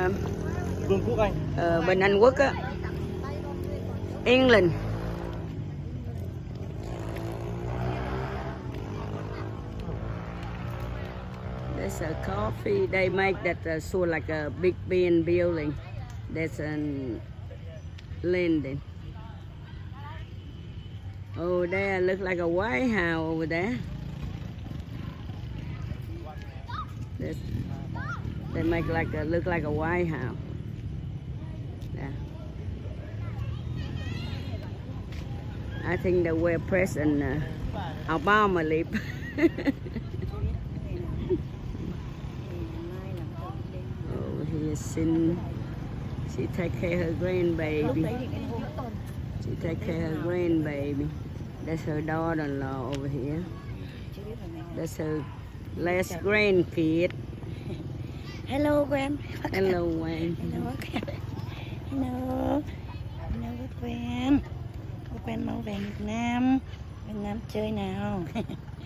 Vương quốc Anh. Bên Anh Quốc á, England. There's a coffee. They make that sort like a big bean building. That's a landing. Oh, there look like a White House over there. They make look like a White House. Yeah. I think the where President Obama live. Oh, here she take care of her grandbaby. She take care of her grandbaby. That's her daughter-in-law over here. That's her last grandkid. Hello Gwen. Hello Gwen. Hello Gwen. Hello. Hello Gwen. Gwen mau về Việt Nam. Việt Nam chơi nào.